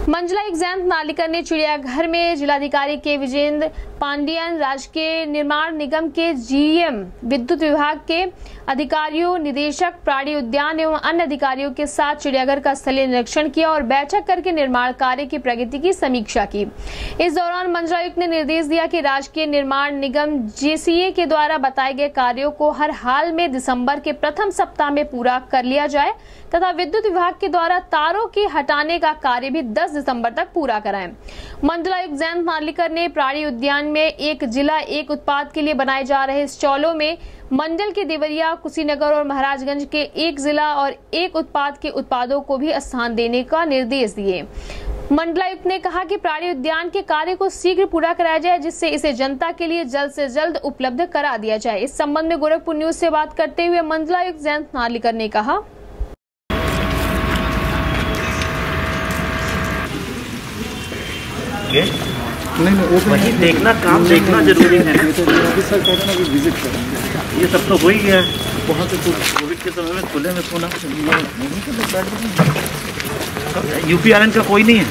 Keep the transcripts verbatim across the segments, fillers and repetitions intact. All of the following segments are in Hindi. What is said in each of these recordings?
मंडला एक जयंत नार्लिकर ने चिड़ियाघर में जिलाधिकारी के विजेंद्र पांडियन, राजकीय निर्माण निगम के जीएम, विद्युत विभाग के अधिकारियों, निदेशक प्राणी उद्यान एवं अन्य अधिकारियों के साथ चिड़ियाघर का स्थलीय निरीक्षण किया और बैठक करके निर्माण कार्य की प्रगति की समीक्षा की। इस दौरान मंडलायुक्त ने निर्देश दिया कि राजकीय निर्माण निगम जेसीए के द्वारा बताए गए कार्यों को हर हाल में दिसंबर के प्रथम सप्ताह में पूरा कर लिया जाए तथा विद्युत विभाग के द्वारा तारों के हटाने का कार्य भी दस दिसंबर तक पूरा कराएं। मंडलायुक्त जयंत नार्लिकर ने प्राणी उद्यान में एक जिला एक उत्पाद के लिए बनाए जा रहे स्टॉलों में मंडल के देवरिया, कुशीनगर और महाराजगंज के एक जिला और एक उत्पाद के उत्पादों को भी स्थान देने का निर्देश दिए। मंडलायुक्त ने कहा कि प्राणी उद्यान के कार्य को शीघ्र पूरा कराया जाए, जिससे इसे जनता के लिए जल्द से जल्द उपलब्ध करा दिया जाए। इस संबंध में गोरखपुर न्यूज से बात करते हुए मंडलायुक्त जयंत नार्लिकर ने कहा, नहीं नहीं वो वही देखना काम देखना जरूरी है। विजिट करेंगे, ये सब तो हो ही गया है। वहाँ से कोविड के समय में खुले में सोना यूपीआरएन का कोई नहीं है।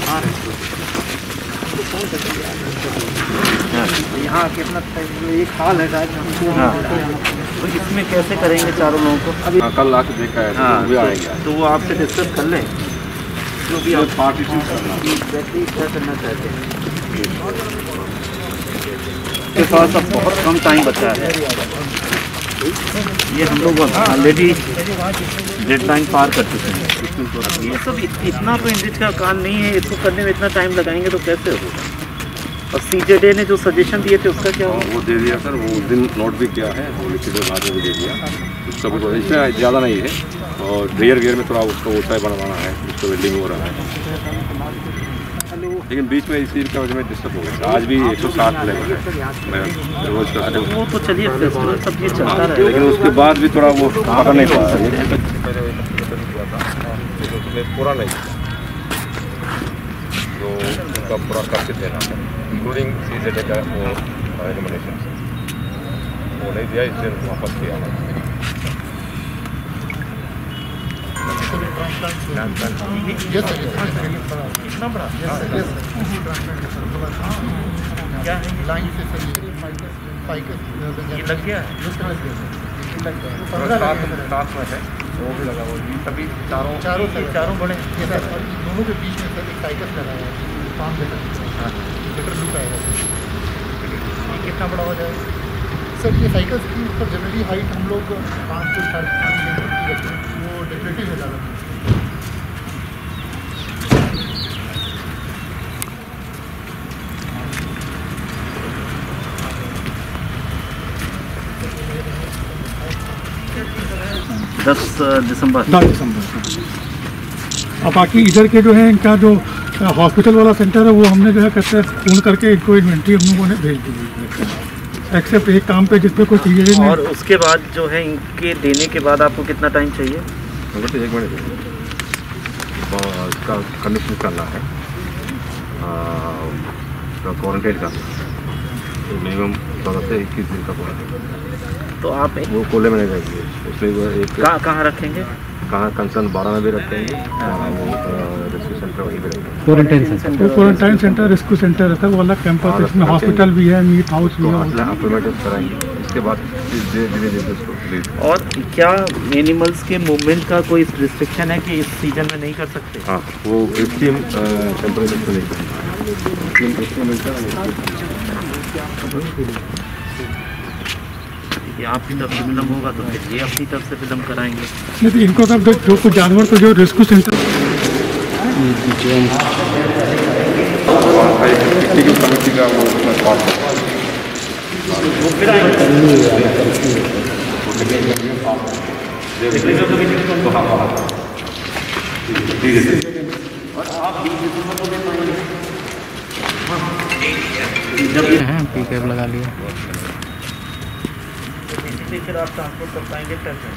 यहाँ कितना एक हाल है शायद। हाँ, तो इसमें कैसे करेंगे चारों लोगों को? अभी कल आके देखा है। हाँ, तो, आएगा तो वो आपसे डिस्कस कर लें जो भी आप पार्टीशन क्या करना चाहते हैं। के पास अब बहुत कम टाइम बचा है। ये हम लोग ऑलरेडी डेडलाइन पार कर चुके हैं। ये सब इतना तो इंडिज का काम नहीं है, इसको करने में इतना टाइम लगाएंगे तो कैसे होगा। और सीजेडे ने जो सजेशन दिए थे उसका क्या हुआ? वो दे दिया सर, वो उस दिन नोट भी किया है, वो लिखित बाद में भी दे दिया। उसका भी इसमें ज़्यादा नहीं है और रेयर गेयर में थोड़ा उसको ऊंचाई बनवाना है, उसको वेल्डिंग हो रहा है। लेकिन बीच में इसी की वजह में डिस्टर्ब हो गया। आज भी एक सौ साठ लेवल है रोज का। वो तो चलिए सब ये चलता रहा, लेकिन उसके बाद भी थोड़ा वो पकड़ नहीं पा रहा है। पूरा नहीं जो उनका पूरा करके देना है, इंक्लूडिंग सीजेडे का वो रिकमेंडेशन वो नहीं दिया, इसलिए वापस किया है। कितना बड़ा क्या है लाइन से ये लग गया है, वो भी लगा हुआ सभी चारों चारों चारों बड़े दोनों के बीच में सर एक साइकस लगाया है, पाँच मीटर लुक आएगा। ये कितना बड़ा हो जाएगा सर? ये साइकल्स की ऊपर जनरली हाइट हम लोग पाँच से साढ़े पाँच मीटर की रखते हैं, वो डेकोरेटिव है ज़्यादा। दस दिसंबर दस दिसंबर अब बाकी इधर के जो है इनका जो हॉस्पिटल वाला सेंटर है वो हमने जो है कहते हैं फोन करके इनको इन्वेंट्री हम लोगों ने भेज दी, एक्सेप्ट एक काम पे जिसपे कोई चीज़ें नहीं। और उसके बाद जो है इनके देने के बाद आपको कितना टाइम चाहिए? एक मिनट इसका कंडीशन करना है, क्वारंटाइन का मिनिमम चौदह से इक्कीस दिन का क्वारंटाइन। तो आप वो कोले में नहीं रहेंगे, उसमें वो एक कहाँ कहाँ रखेंगे? कहाँ कंसर्न बारह में भी रखेंगे, रेस्क्यू सेंटर वहीं पे रखेंगे। क्वारंटाइन सेंटर वो क्वारंटाइन सेंटर रेस्क्यू सेंटर रहता है, वो अलग कैंपस, इसमें हॉस्पिटल भी है, मीट हाउस भी है। अप्लीमेंट कराएंगे, इसके बाद धीरे धीरे उसको। और क्या एनिमल्स के मूवमेंट का कोई रिस्ट्रिक्शन है कि इस सीजन में नहीं कर सकते? हाँ, वो एक्सट्रीम टेम्परेचर से नहीं ये आपकी तरफ से फिल्म होगा तो फिर ये अपनी तरफ से फिल्म कराएंगे। नहीं तो इनको सब जो कुछ जानवर तो जो रेस्क्यू सेंटर कमेटी का वो पी कैब लगा लिया, फिर आप ट्रांसपोर्ट कर पाएंगे कैसे?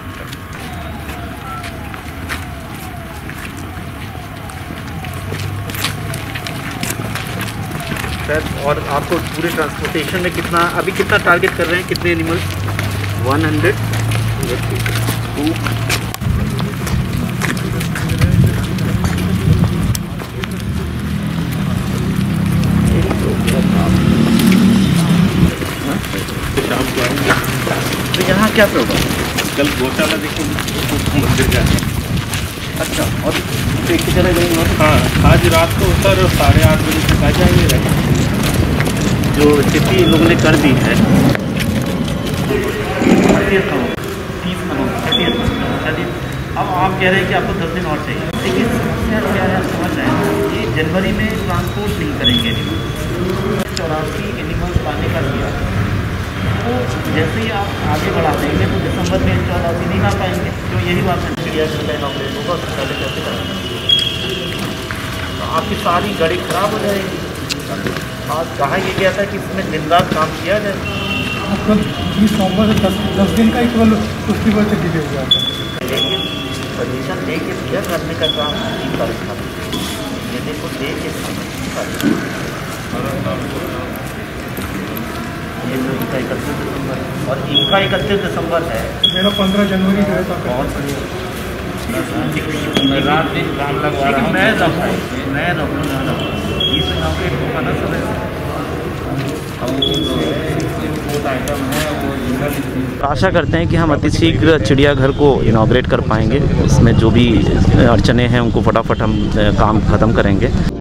सर और आपको पूरे ट्रांसपोर्टेशन में कितना अभी कितना टारगेट कर रहे हैं, कितने एनिमल्स? वन हंड्रेड टू कैसे होगा? कल गौशाला देखो मंदिर का है। अच्छा, और देख के चले जाएंगे वहाँ? हाँ, आज रात को सर साढ़े आठ बजे तक आ जाएंगे। जो स्थिति इन लोगों ने कर दी है तीस अब आप कह रहे हैं कि आपको दस दिन और चाहिए, लेकिन समस्या क्या है समझ रहे हैं, ये जनवरी में ट्रांसपोर्ट नहीं करेंगे एनिमल्स, चौरासी एनिमल्स लाने का किया, तो जैसे ही आप आगे बढ़ा देंगे तो दिसंबर में चौरासी नहीं ला पाएंगे, तो यही बात है चिड़ियाघर का इनॉग्रेट होगा, उससे पहले कैसे करेंगे? तो आपकी सारी गाड़ी खराब हो जाएगी। आज कहा ये गया था कि इसमें दिन रात काम किया जाए, बीस नवंबर से दस दस दिन का ही केवल उसकी वजह से डिले हो गया था। लेकिन परमिशन दे के दिया करने का काम तीन तारीख था, ये देखो दे के ये तो इनका इकतीस दिसंबर है और इनका इकतीस दिसंबर है, मेरा पंद्रह जनवरी जो है बहुत रात दिन काम लगवा रहा हूँ मैं मैं बीस नौकरी होगा ना सुबह। आशा करते हैं कि हम अतिशीघ्र चिड़ियाघर को इनॉग्रेट कर पाएंगे, इसमें जो भी अड़चने हैं उनको फटाफट हम काम ख़त्म करेंगे।